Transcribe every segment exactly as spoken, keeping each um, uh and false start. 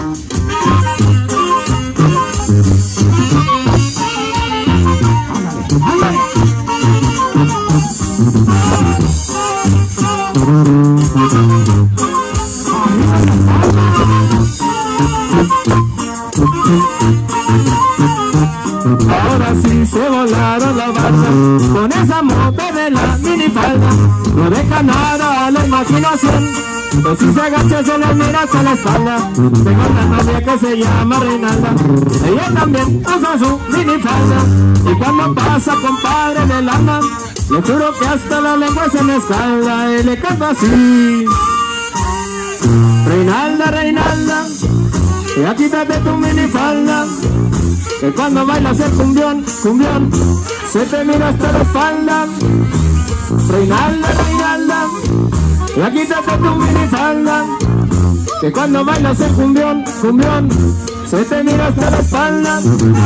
Ahora sí se volaron la barra con esa moda de la minifalda. No deja nada a la imaginación, pues si se agacha se le mira hasta la espalda. Tengo una novia que se llama Reinalda, ella también usa su minifalda. Y cuando pasa compadre del alma, le juro que hasta la lengua se me escalda. Y le canto así: Reinalda, Reinalda, ya quítate tu minifalda, que cuando bailas el cumbión, cumbión, se te mira hasta la espalda. Reinalda, Reinalda, ya quítate tu minifalda, que cuando bailas el cumbión, cumbión, se te mira hasta la espalda.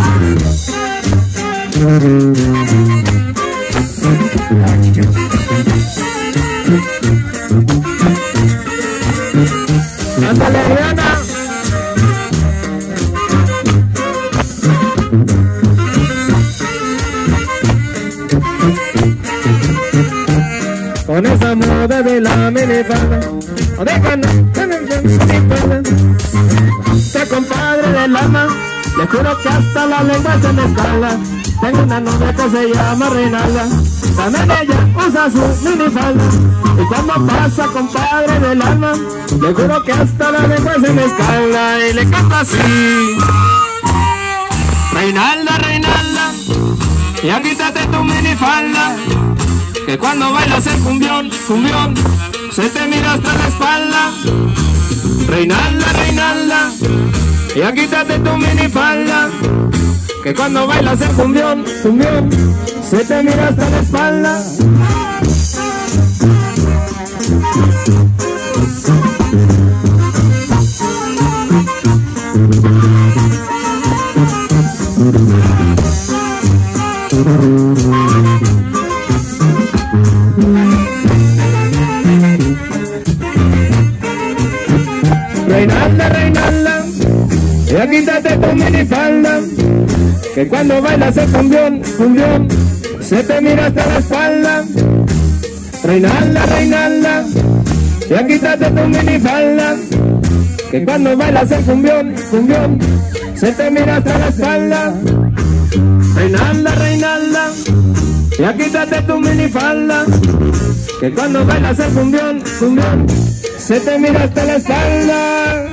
¡Ándale, Diana! Con esa moda de la minifalda, déjame, se compadre del alma, le juro que hasta la lengua se me escala. Tengo una novia que se llama Reinalda, también ella usa su minifalda. Y cuando pasa compadre del alma, le juro que hasta la lengua se me escala. Y le canto así: Reinalda, Reinalda, ya quítate tu minifalda, que cuando bailas el cumbión, cumbión, se te mira hasta la espalda. Reinalda, Reinalda, ya quítate tu minifalda, que cuando bailas el cumbión, cumbión, se te mira hasta la espalda. Reinalda, Reinalda, ya quítate tu minifalda, que cuando bailas el cumbión, cumbión, se te mira hasta la espalda. Reinalda, Reinalda, ya quítate tu minifalda, que cuando bailas el cumbión, cumbión, se te mira hasta la espalda. Reinalda, Reinalda, ya quítate tu minifalda, que cuando bailas el cumbión, cumbión, se te mira hasta la espalda.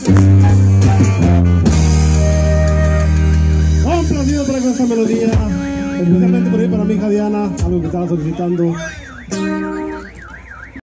Un placer para esta melodía, especialmente por ahí para mi hija Diana, algo que estaba solicitando.